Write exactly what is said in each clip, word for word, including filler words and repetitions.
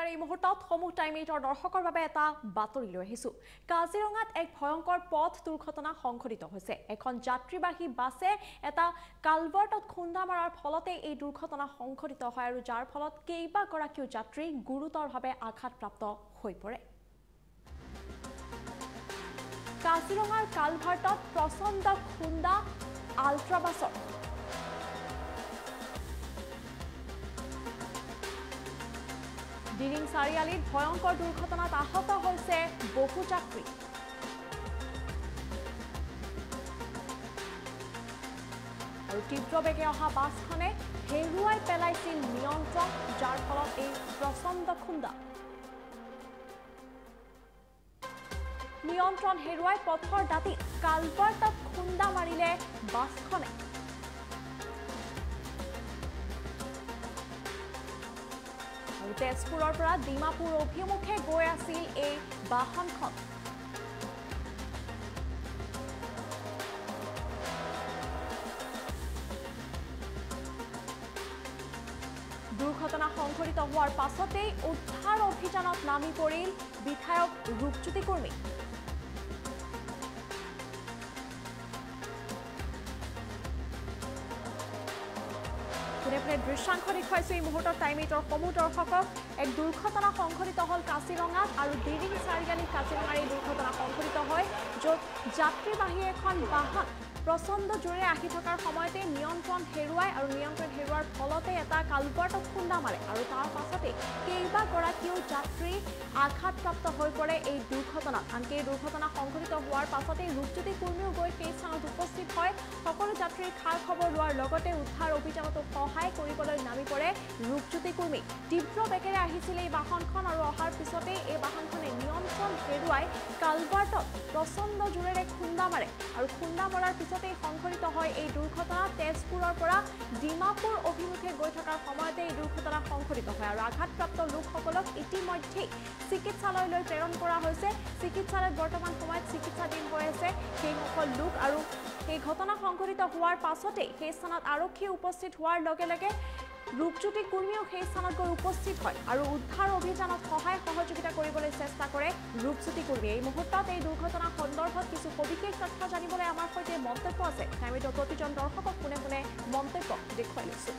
আপোনাৰ এই মুহূৰ্তত সমূহ টাইম এইটৰ দৰ্শকৰ বাবে এটা বাতৰি লৈ আহিছো। কাজিৰঙাত এক ভয়ংকৰ পথ দুৰ্ঘটনা সংঘটিত হৈছে। এখন যাত্ৰীবাহী বাছে এটা কালভাৰ্টত খুন্দা মাৰাৰ ফলতে এই দুৰ্ঘটনা সংঘটিত হয় আৰু যাৰ ফলত কেইবাগৰাকীও যাত্ৰী গুৰুতৰভাৱে আঘাতপ্ৰাপ্ত হৈ পৰে। কাজিৰঙাৰ কালভাৰ্টত প্ৰচণ্ড খুন্দা আল্ট্ৰাবাছৰ। ডিৰিং চাৰিআলিত ভয়ংকৰ দুৰ্ঘটনাত আহত হৈছে বহু যাত্ৰী। আৰু তীব্ৰ বেগে অহা বাছখনে হেৰুৱাই পেলাইছিল নিয়ন্ত্ৰণ, যাৰ ফলত এই প্ৰচণ্ড খুন্দা। নিয়ন্ত্ৰণ হেৰুৱাই পথৰ দাঁতিত কালভাৰ্টত খুন্দা মাৰিলে বাছখনে। আৰু তেজপুৰৰ পৰা ডিমাপুৰ অভিমুখে গৈ আছিল এই বাহনখন। দুৰ্ঘটনা সংঘটিত হোৱাৰ পাছতেই উদ্ধাৰ অভিযানত নামি পৰিল বিধায়ক ৰূপজ্যোতি কুৰ্মী। পুনে পুনে দৃশ্যাংশ দেখুৱাইছো এই মুহূৰ্তত টাইম এইটৰ সমূহ দৰ্শকক। এক দুৰ্ঘটনা সংঘটিত হ'ল কাজিৰঙাত আৰু ডিৰিং চাৰিআলিত কাজিৰঙাৰ এই দুৰ্ঘটনা সংঘটিত হয়, য'ত যাত্ৰীবাহী এখন বাহন প্ৰচণ্ড জোৰে আহি থকাৰ সময়তে নিয়ন্ত্ৰণ হেৰুৱাই আৰু নিয়ন্ত্ৰণ হেৰুৱাৰ ফলতে এটা কালভাৰ্টত খুন্দা মাৰে আৰু তাৰ পাছতে কেইবাগৰাকীও যাত্ৰী আঘাতপ্ৰাপ্ত হৈ পৰে এই দুৰ্ঘটনাত। আনকি এই দুৰ্ঘটনা সংঘটিত হোৱাৰ পাছতেই ৰূপজ্যোতি কুৰ্মীও গৈ সেই স্থানত উপস্থিত হয়। সকলো যাত্ৰীৰ খা খবৰ লোৱাৰ লগতে উদ্ধাৰ অভিযানতো সহায় কৰিবলৈ নামি পৰে ৰূপজ্যোতি কুৰ্মী। তীব্ৰ বেগেৰে আহিছিল এই বাহনখন আৰু অহাৰ পিছতেই এই বাহনখনে নিয়ন্ত্ৰণ হেৰুৱাই কালভাৰ্টত প্ৰচণ্ড জোৰেৰে খুন্দা মাৰে আৰু খুন্দা মৰাৰ পিছতেই সংঘটিত হয় এই দুৰ্ঘটনা। তেজপুৰৰ পৰা ডিমাপুৰ অভিমুখে গৈ থকাৰ সময়তে এই দুৰ্ঘটনা সংঘটিত হয় আৰু আঘাতপ্ৰাপ্ত লোকসকলক ইতিমধ্যে চিকিৎসালয়লৈ প্ৰেৰণ কৰা হৈছে। চিকিৎসালয়ত বৰ্তমান সময়ত চিকিৎসাধীন হৈ আছে সেইসকল লোক। আৰু এই ঘটনা সংঘটিত হোৱাৰ পাছতেই সেই স্থানত আৰক্ষী উপস্থিত হোৱাৰ লগে লগে ৰূপজ্যোতি কুৰ্মীও সেই স্থানত গৈ উপস্থিত হয় আৰু উদ্ধাৰ অভিযানত সহায় সহযোগিতা কৰিবলৈ চেষ্টা কৰে ৰূপজ্যোতি কুৰ্মীয়ে। এই মুহূৰ্তত এই দুৰ্ঘটনা সন্দৰ্ভত কিছু সবিশেষ তথ্য জানিবলৈ আমাৰ সৈতে মন্তব্য আছে। টাইম এইটৰ প্ৰতিজন দৰ্শকক পোনে পোনে মন্তব্য দেখুৱাই লৈছো।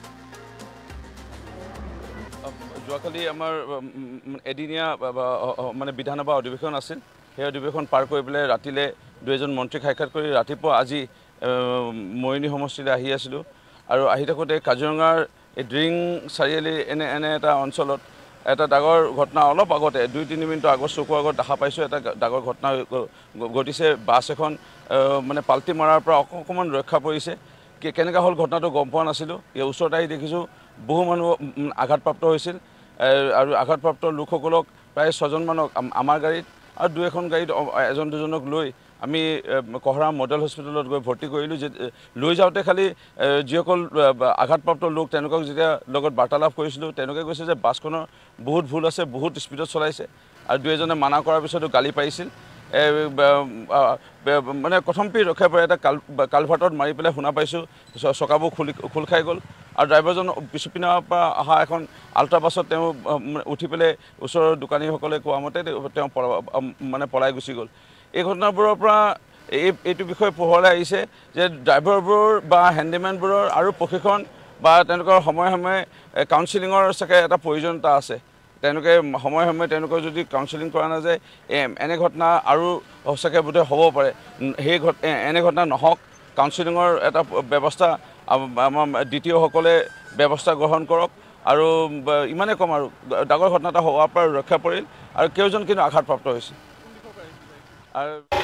যোৱাকালি আমাৰ এদিনীয়া মানে বিধানসভা অধিৱেশন আছিল। সেই অধিৱেশন পাৰ কৰি পেলাই ৰাতিলৈ দুই এজন মন্ত্ৰীক সাক্ষাৎ কৰি ৰাতিপুৱা আজি মৰিনী সমষ্টিলৈ আহি আছিলোঁ আৰু আহি থাকোঁতে কাজিৰঙাৰ এই ডিৰিং চাৰিআলি এনে এনে এটা অঞ্চলত এটা ডাঙৰ ঘটনা অলপ আগতে দুই তিনি মিনিটৰ আগত চকুৰ আগত দেখা পাইছোঁ। এটা ডাঙৰ ঘটনা ঘটিছে। বাছ এখন মানে পাল্টি মৰাৰ পৰা অকণমান ৰক্ষা পৰিছে। কেনেকুৱা হ'ল ঘটনাটো গম পোৱা নাছিলোঁ। এই ওচৰত আহি দেখিছোঁ বহু মানুহ আঘাতপ্ৰাপ্ত হৈছিল আৰু আঘাতপ্ৰাপ্ত লোকসকলক প্ৰায় ছজনমানক আমাৰ গাড়ীত আৰু দুই এখন গাড়ীত এজন দুজনক লৈ আমি কহৰা মডেল হস্পিটেলত গৈ ভৰ্তি কৰিলোঁ। যে লৈ যাওঁতে খালি যিসকল আঘাতপ্ৰাপ্ত লোক তেওঁলোকক যেতিয়া লগত বাৰ্তালাপ কৰিছিলোঁ তেওঁলোকে কৈছে যে বাছখনৰ বহুত ভুল আছে, বহুত স্পীডত চলাইছে আৰু দুই এজনে মানা কৰাৰ পিছতো গালি পাৰিছিল। মানে কথমপি ৰক্ষা পৰে এটা কাল কালভাৰ্টত মাৰি পেলাই শুনা পাইছোঁ চকাবোৰ খুলি খোল খাই গ'ল আৰু ড্ৰাইভাৰজন পিছপিনৰ পৰা অহা এখন আল্ট্ৰা বাছত তেওঁ উঠি পেলাই ওচৰৰ দোকানীসকলে কোৱা মতে তেওঁ মানে পলাই গুচি গ'ল। এই ঘটনাবোৰৰ পৰা এই এইটো বিষয়ে পোহৰলৈ আহিছে যে ড্ৰাইভাৰবোৰৰ বা হেণ্ডিমেনবোৰৰ আৰু প্ৰশিক্ষণ বা তেওঁলোকৰ সময়ে সময়ে কাউন্সিলিঙৰ চাগে এটা প্ৰয়োজনীয়তা আছে। তেওঁলোকে সময়ে সময়ে তেওঁলোকৰ যদি কাউন্সিলিং কৰা নাযায় এনে ঘটনা আৰু সঁচাকৈ বোধহয় হ'ব পাৰে। সেই এনে ঘটনা নহওক, কাউন্সিলিঙৰ এটা ব্যৱস্থা আমাৰ দ্বিতীয়সকলে ব্যৱস্থা গ্ৰহণ কৰক আৰু ইমানেই কম আৰু ডাঙৰ ঘটনা এটা হোৱাৰ পৰা ৰক্ষা পৰিল আৰু কেইজন কিন্তু আঘাতপ্ৰাপ্ত হৈছিল। আৰু